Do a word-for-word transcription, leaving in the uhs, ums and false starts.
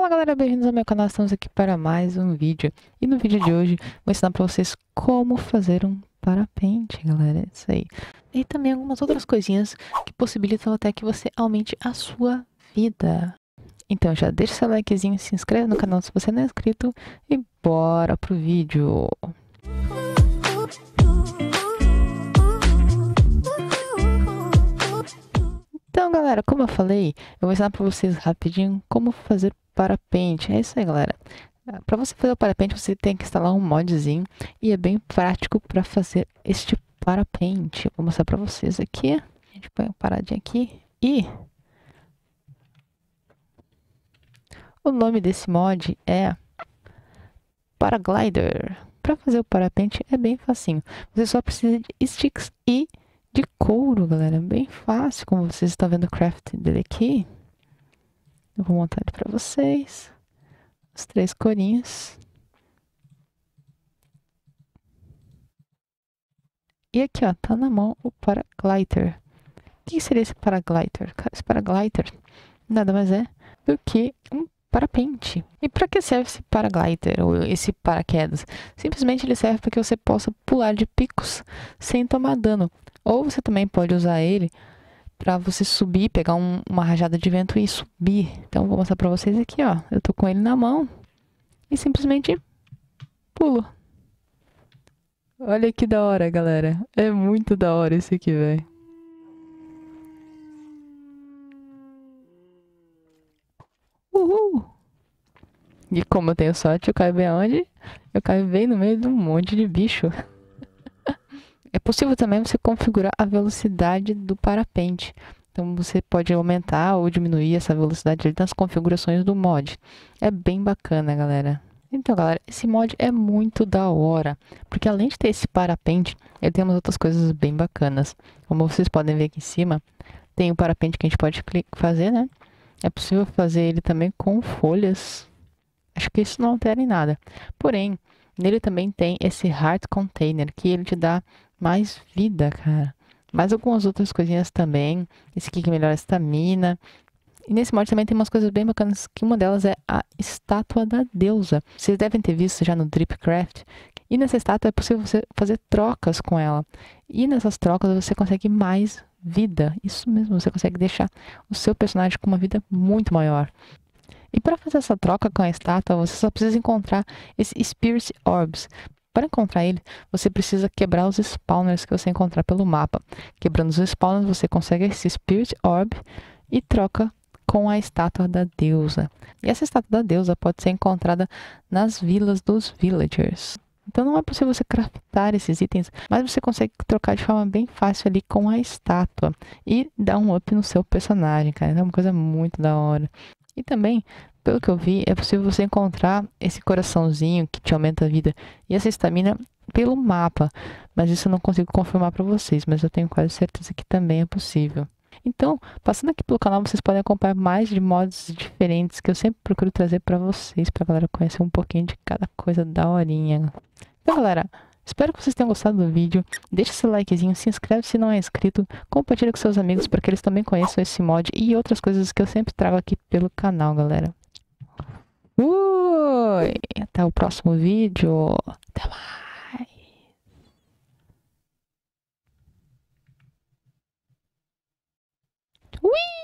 Fala galera, bem-vindos ao meu canal, estamos aqui para mais um vídeo. E no vídeo de hoje vou ensinar para vocês como fazer um parapente, galera, é isso aí. E também algumas outras coisinhas que possibilitam até que você aumente a sua vida. Então já deixa seu likezinho, se inscreve no canal se você não é inscrito e bora pro vídeo. Então galera, como eu falei, eu vou ensinar para vocês rapidinho como fazer parapente. É isso aí, galera. Para você fazer o parapente, você tem que instalar um modzinho e é bem prático para fazer este parapente. Vou mostrar para vocês aqui. A gente põe uma paradinha aqui e o nome desse mod é Paraglider. Para fazer o parapente é bem facinho. Você só precisa de sticks e de couro, galera. Bem fácil, como vocês estão vendo o craft dele aqui. Eu vou montar ele para vocês. Os três corinhos. E aqui, ó, tá na mão o paraglider. O que seria esse paraglider? Esse paraglider nada mais é do que um parapente. E para que serve esse paraglider ou esse paraquedas? Simplesmente ele serve para que você possa pular de picos sem tomar dano. Ou você também pode usar ele para você subir, pegar um, uma rajada de vento e subir. Então vou mostrar para vocês aqui, ó. Eu tô com ele na mão e simplesmente pulo. Olha que da hora, galera. É muito da hora esse aqui, velho. Uhul! E como eu tenho sorte, eu caio bem aonde? Eu caio bem no meio de um monte de bicho. É possível também você configurar a velocidade do parapente. Então você pode aumentar ou diminuir essa velocidade nas configurações do mod. É bem bacana, galera. Então, galera, esse mod é muito da hora, porque além de ter esse parapente, ele tem umas outras coisas bem bacanas. Como vocês podem ver aqui em cima, tem o parapente que a gente pode fazer, né? É possível fazer ele também com folhas. Acho que isso não altera em nada. Porém, nele também tem esse Heart Container, que ele te dá mais vida, cara. Mais algumas outras coisinhas também. Esse aqui que melhora a estamina. E nesse mod também tem umas coisas bem bacanas, que uma delas é a estátua da deusa. Vocês devem ter visto já no Dripcraft. E nessa estátua é possível você fazer trocas com ela. E nessas trocas você consegue mais vida. Isso mesmo, você consegue deixar o seu personagem com uma vida muito maior. E para fazer essa troca com a estátua, você só precisa encontrar esse Spirit Orbs. Para encontrar ele, você precisa quebrar os spawners que você encontrar pelo mapa. Quebrando os spawners, você consegue esse Spirit Orb e troca com a estátua da deusa. E essa estátua da deusa pode ser encontrada nas vilas dos villagers. Então não é possível você craftar esses itens, mas você consegue trocar de forma bem fácil ali com a estátua e dar um up no seu personagem, cara. É uma coisa muito da hora. E também, pelo que eu vi, é possível você encontrar esse coraçãozinho que te aumenta a vida e essa estamina pelo mapa. Mas isso eu não consigo confirmar para vocês, mas eu tenho quase certeza que também é possível. Então, passando aqui pelo canal, vocês podem acompanhar mais de mods diferentes que eu sempre procuro trazer para vocês, para a galera conhecer um pouquinho de cada coisa daorinha. Então, galera, espero que vocês tenham gostado do vídeo. Deixa seu likezinho, se inscreve se não é inscrito, compartilha com seus amigos para que eles também conheçam esse mod e outras coisas que eu sempre trago aqui pelo canal, galera. Ui, até o próximo vídeo. Até mais. Ui!